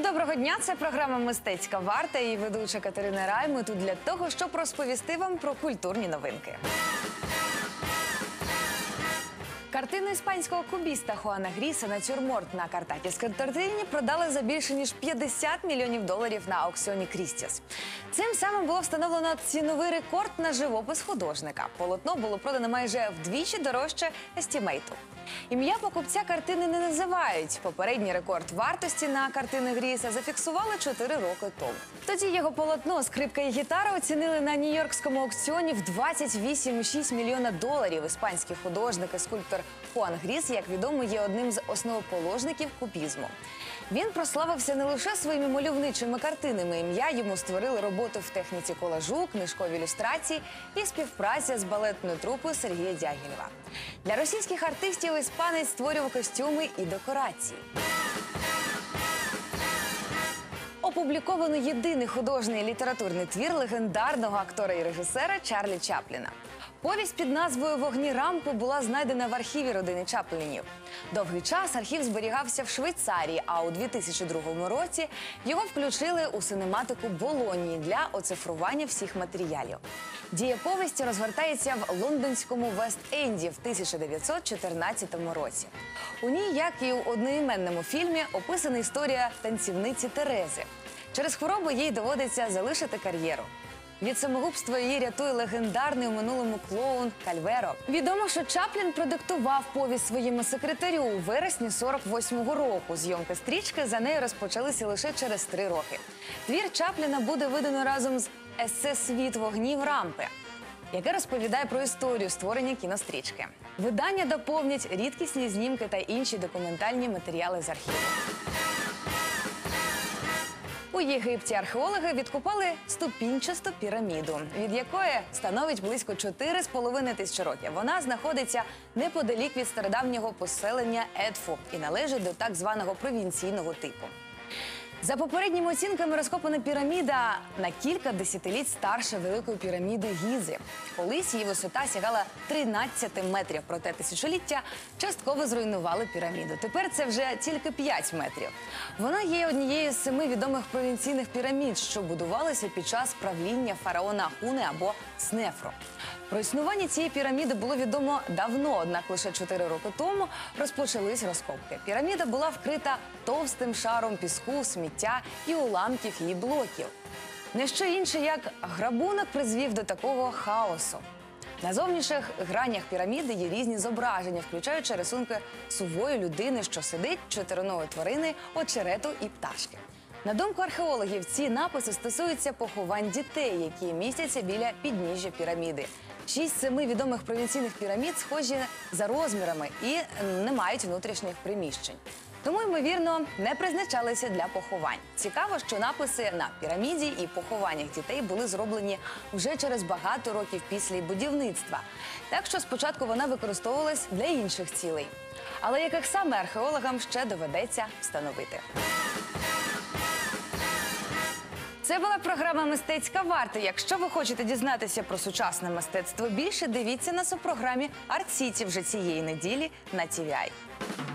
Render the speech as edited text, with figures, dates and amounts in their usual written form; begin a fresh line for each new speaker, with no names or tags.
доброго дня! Це програма «Мистецька варта» і ведуча Катерина Рай. Ми тут для того, щоб розповісти вам про культурні новинки. Картину іспанського кубіста Хуана Гріса «Натюрморт» на Картатівській тортині продали за більше ніж $50 мільйонів на аукціоні Крістіс. Цим самим було встановлено ціновий рекорд на живопис художника. Полотно було продано майже вдвічі дорожче естімейту. Ім'я покупця картини не називають. Попередній рекорд вартості на картини Гріса зафіксували 4 роки тому. Тоді його полотно «Скрипка і гітара» оцінили на нью-йоркському аукціоні в $28,6 мільйона. Іспанський художник і скульптор Хуан Гріс, як відомо, є одним з основоположників кубізму. Він прославився не лише своїми мальовничими картинами. Ім'я йому створили роботи в техніці колажу, книжкові ілюстрації і співпраця з балетною трупою Сергія Дягілєва. Для російських артистів іспанець створював костюми і декорації. Опубліковано єдиний художній літературний твір легендарного актора і режисера Чарлі Чапліна. Повість під назвою «Вогні рампи» була знайдена в архіві родини Чаплінів. Довгий час архів зберігався в Швейцарії, а у 2002 році його включили у синематику Болоньї для оцифрування всіх матеріалів. Дія повісті розгортається в лондонському Вест-Енді в 1914 році. У ній, як і у одноіменному фільмі, описана історія танцівниці Терези. Через хворобу їй доводиться залишити кар'єру. Від самогубства її рятує легендарний у минулому клоун Кальверо. Відомо, що Чаплін продиктував повість своєму секретарю у вересні 48-го року. Зйомки стрічки за нею розпочалися лише через 3 роки. Твір Чапліна буде видано разом з есе «Світ вогнів рампи», яке розповідає про історію створення кінострічки. Видання доповнять рідкісні знімки та інші документальні матеріали з архіву. У Єгипті археологи відкопали ступінчасту піраміду, від якої становить близько 4,5 тисячі років. Вона знаходиться неподалік від стародавнього поселення Едфу і належить до так званого провінційного типу. За попередніми оцінками, розкопана піраміда на кілька десятиліть старша Великої піраміди Гізи. Колись її висота сягала 13 метрів, проте тисячоліття частково зруйнували піраміду. Тепер це вже тільки 5 метрів. Вона є однією з 7 відомих провінційних пірамід, що будувалися під час правління фараона Хуни або Снефру. Про існування цієї піраміди було відомо давно, однак лише 4 роки тому розпочались розкопки. Піраміда була вкрита товстим шаром піску, сміття і уламків її блоків. Не що інше, як грабунок призвів до такого хаосу. На зовнішніх гранях піраміди є різні зображення, включаючи рисунки сувої людини, що сидить, чотириногої тварини, очерету і пташки. На думку археологів, ці написи стосуються поховань дітей, які містяться біля підніжжя піраміди. 6 з 7 відомих провінційних пірамід схожі за розмірами і не мають внутрішніх приміщень. Тому, ймовірно, не призначалися для поховань. Цікаво, що написи на піраміді і похованнях дітей були зроблені вже через багато років після її будівництва. Так що спочатку вона використовувалась для інших цілей. Але яких саме археологам ще доведеться встановити. Це була програма «Мистецька варта». Якщо ви хочете дізнатися про сучасне мистецтво більше, дивіться нас у програмі «Арт Сіті» вже цієї неділі на TVI.